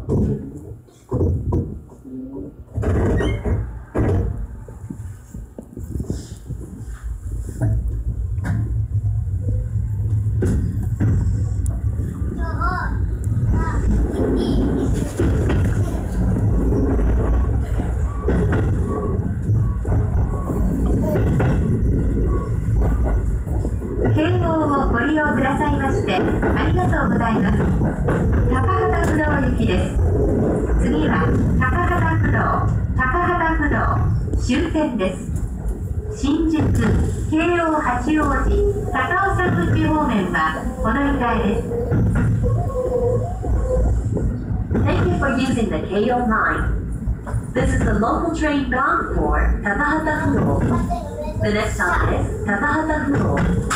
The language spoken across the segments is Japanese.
ご利用くださいましてありがとうございます。高幡不動行きです。次は高幡不動終点です。新宿、京王八王子、高尾山口方面はお乗り換えです。Thank you for using the KO line. This is the local train bound for Takahata Fudo. The next stop is Takahata Fudo.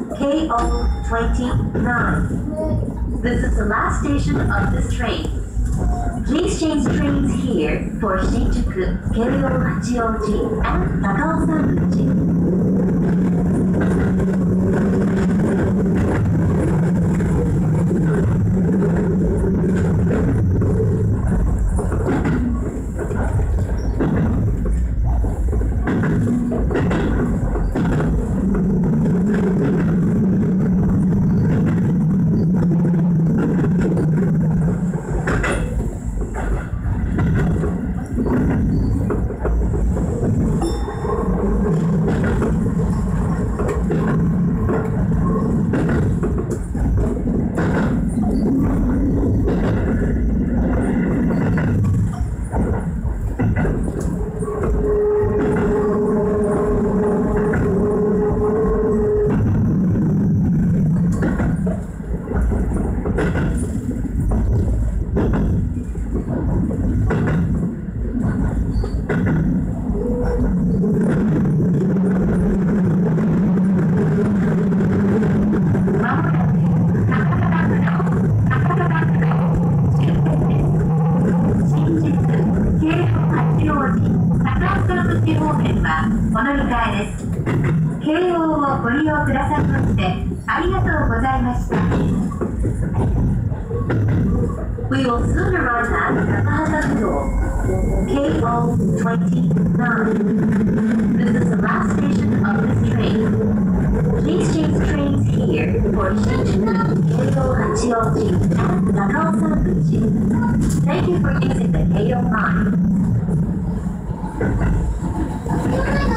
KO29. This is the last station of this train. Please change trains here for Shinjuku, Keio Hachioji, and Takao Sanguchi. お乗り換えです。京王をご利用くださいましてありがとうございました。We will soon arrive at Takahata Fudo, KO29. This is the last station of this train. Please change trains here for Shinjuku, Keio Hachioji, and Takao Sanguchi. Thank you for using the KO line.